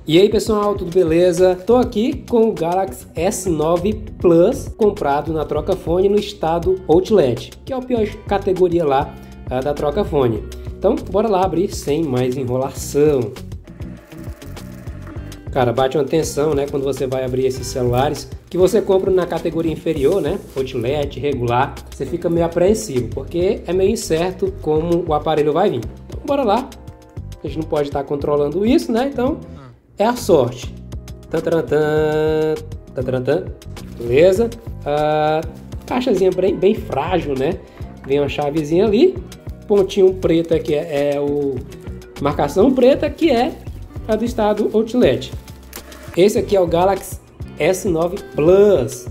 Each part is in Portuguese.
E aí pessoal, tudo beleza? Tô aqui com o Galaxy S9 Plus comprado na Trocafone no estado Outlet, que é a pior categoria lá da Trocafone. Então bora lá abrir sem mais enrolação. Cara, bate uma tensão, né, quando você vai abrir esses celulares que você compra na categoria inferior, né, Outlet, regular, você fica meio apreensivo, porque é meio incerto como o aparelho vai vir. Então bora lá, a gente não pode estar controlando isso, né, então é a sorte. Beleza? Caixazinha bem frágil, né? Vem uma chavezinha ali. Pontinho preto aqui é o marcação preta, que é a do estado Outlet. Esse aqui é o Galaxy S9 Plus.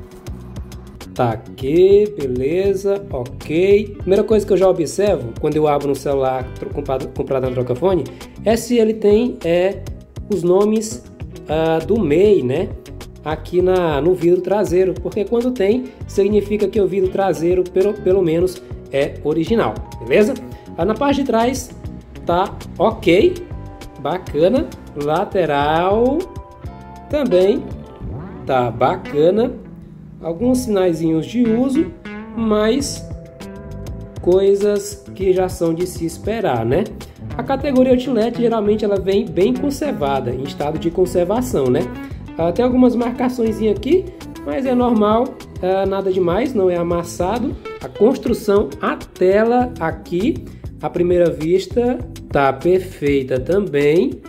Tá aqui, beleza, ok. Primeira coisa que eu já observo quando eu abro um celular comprado na Trocafone é se ele tem os nomes do MEI, né? Aqui no vidro traseiro, porque quando tem, significa que o vidro traseiro pelo menos é original, beleza? Na parte de trás tá ok, bacana. Lateral também tá bacana. Alguns sinaizinhos de uso, mas coisas que já são de se esperar, né? A categoria Outlet geralmente ela vem bem conservada, em estado de conservação, né? Tem algumas marcações aqui, mas é normal, nada demais, não é amassado. A construção, a tela aqui, à primeira vista, tá perfeita também.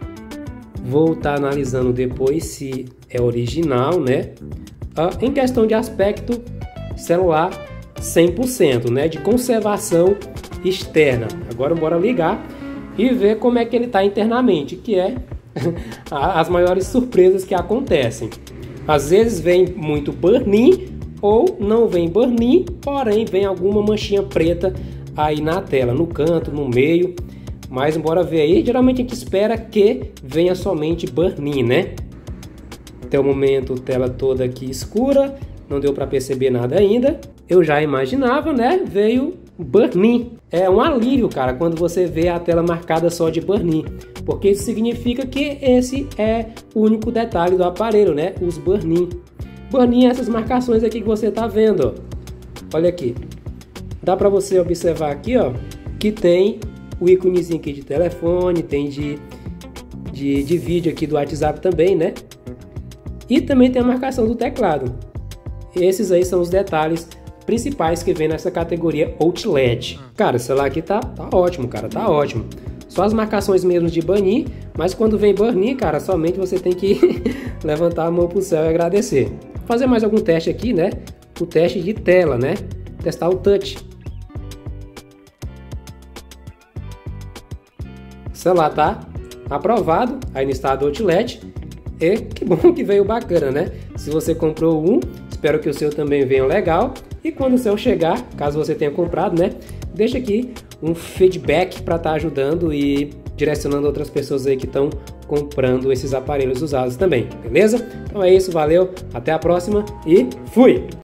Vou estar analisando depois se é original, né? Em questão de aspecto, celular 100%, né? De conservação externa. Agora bora ligar e ver como é que ele está internamente, que é as maiores surpresas que acontecem. Às vezes vem muito burn-in ou não vem burn-in, porém vem alguma manchinha preta aí na tela, no canto, no meio. Mas bora ver aí, geralmente a gente espera que venha somente burn-in, né? Até o momento tela toda aqui escura, não deu para perceber nada ainda. Eu já imaginava, né? Veio burn-in. É um alívio, cara, quando você vê a tela marcada só de burn-in, porque isso significa que esse é o único detalhe do aparelho, né? Os burn-in. Burn-in é essas marcações aqui que você tá vendo, ó. Olha aqui. Dá para você observar aqui, ó, que tem o íconezinho aqui de telefone, tem de vídeo aqui do WhatsApp também, né? E também tem a marcação do teclado. Esses aí são os detalhes principais que vem nessa categoria Outlet. Cara, o celular aqui tá ótimo, cara, tá ótimo. Só as marcações mesmo de burn-in, mas quando vem burn-in, cara, somente você tem que levantar a mão pro céu e agradecer. Vou fazer mais algum teste aqui, né? O teste de tela, né? Testar o touch. O celular tá aprovado aí no estado Outlet. E que bom que veio bacana, né? Se você comprou um, espero que o seu também venha legal. E quando o seu chegar, caso você tenha comprado, né? Deixa aqui um feedback para estar ajudando e direcionando outras pessoas aí que estão comprando esses aparelhos usados também, beleza? Então é isso, valeu, até a próxima e fui!